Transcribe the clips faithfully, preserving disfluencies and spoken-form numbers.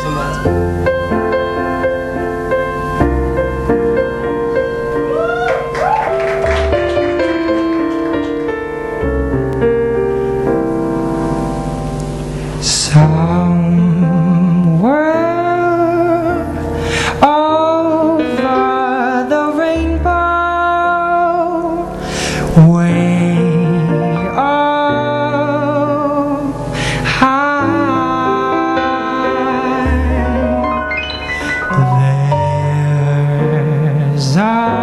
so much. Somewhere over the rainbow, way up high, there's a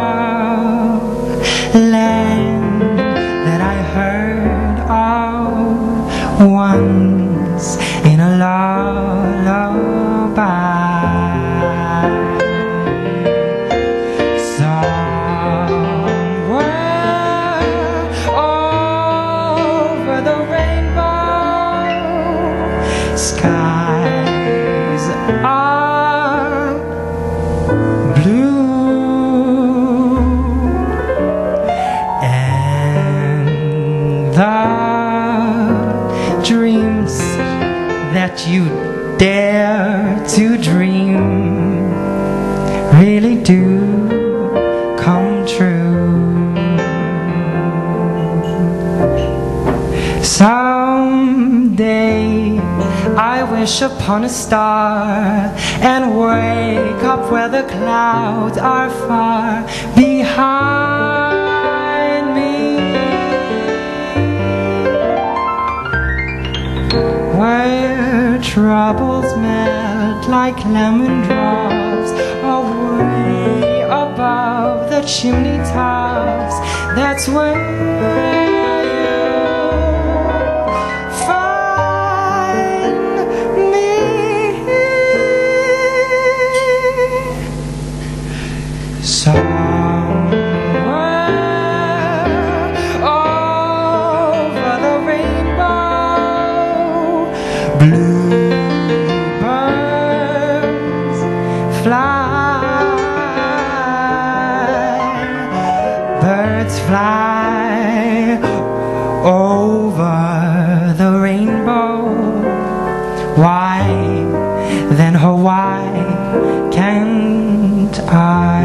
land that I heard of once in a lullaby. Somewhere over the rainbow, skies are blue, and the dreams that you dare to dream really do come true. Someday I wish upon a star and wake up where the clouds are far behind me, where troubles melt like lemon drops away above the chimney tops. That's where you'll find me. Somewhere over the rainbow, bluebirds fly, birds fly over the rainbow. Why then, oh why can't I?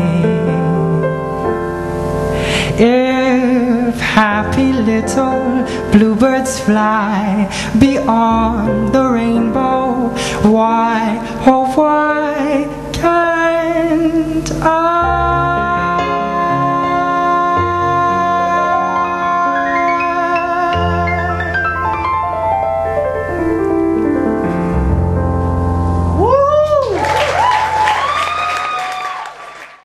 If happy little bluebirds fly beyond the rainbow, why, oh why can't I?